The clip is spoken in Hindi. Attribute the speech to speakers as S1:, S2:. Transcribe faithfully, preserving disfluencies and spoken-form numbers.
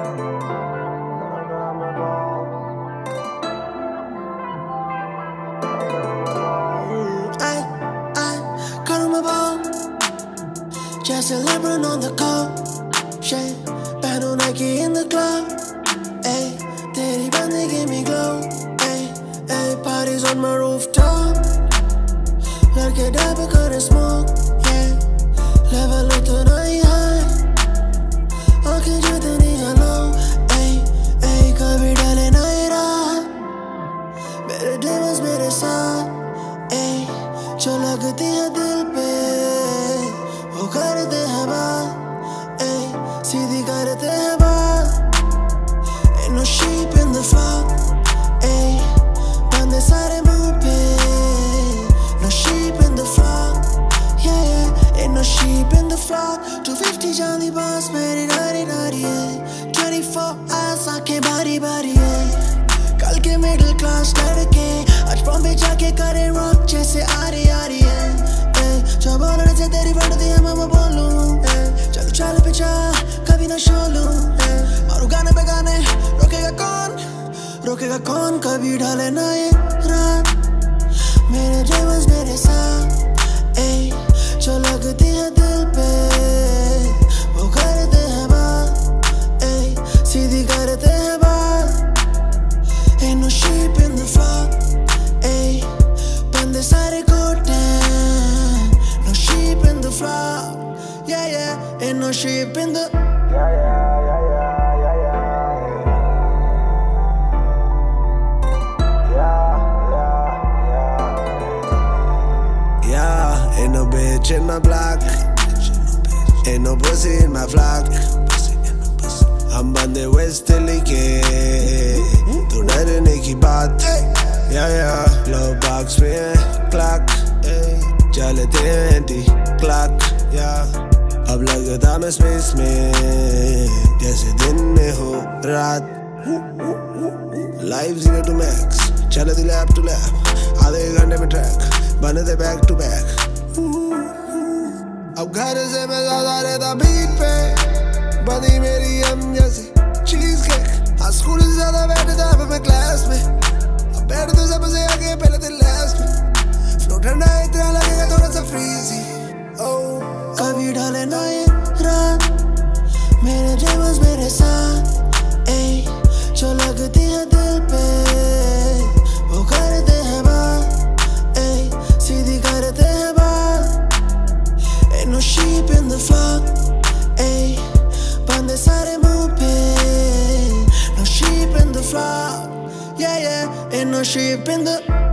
S1: Just a LeBron on the court, shit. Pehno Nike in the club, ayy. Teri bandi give me glow, ayy, ayy. Parties on my rooftop, ladke dab kare smoke, yeah. Level utna hi high, aankhein jitni low, ayy, ayy. Kabhi dale na ye raat, mere demons mere saath, ayy. Jo lagti hai dil pe करते हैं बात, ay, सीधी करते हैं बात. Ain't no sheep in the flock, ay, बंदे सारे मुंह पे. No sheep in the flock, yeah yeah. Ain't no sheep in the flock. two fifty जानी बस मेरी नारी नारी है. twenty-four hours आंखें बारी बारी है. कल के middle class लड़के आज बॉम्बे जाके करे rock जैसे आरी आरी है. जो बोलने से तेरी बढ़ती है मैं बोलूं, चलो चल पीछा कभी ना शोलूं. मारू गाने पे गाने, रोकेगा कौन, रोकेगा कौन. कभी ढाले ना ये रात, मेरे ड्रीम्स मेरे साथ, ऐ जो लगती है दिल पे वो करते हैं बात, ऐ सीधी करते हैं बात. Ain't no sheep in the flock, ऐ बंदे सारे कोटे. Sheep in the flock, yeah yeah. Ain't no sheep in the, yeah yeah yeah yeah yeah yeah yeah yeah yeah. Ain't no bitch in my block, ain't no pussy in my flock. हम बंदे West Delhi के, तो डरने की बात, yeah yeah. Glove box में clock, चलते हैं एंटी क्लॉक, या अब लगता मैं स्पेस में जैसे दिन में हो रात. लाइव जीरो टू मैक्स, चलती लैप टू लैप. आधे घंटे में ट्रैक बनते बैक टू बैक. अब घर से मैं ज्यादा रहता बीट पे, बनी मेरी हम जैसी चीज केक. हाँ स्कूल से ज्यादा बैठता मैं क्लास में, अब बैठते सबसे आगे पहले दिन लास्ट में. ठंडा इतना लगेगा थोड़ा सा फ्रीजी, oh. कभी ढले ना ये रात, मेरे ड्रीम्स मेरे साथ, ऐ जो लगती है दिल पे वो करते हैं बात, ऐ सीधी करते हैं बात. Ain't no sheep in the flock, ऐ बंदे सारे मुंह पे. No sheep in the flock, yeah yeah. Ain't no sheep in the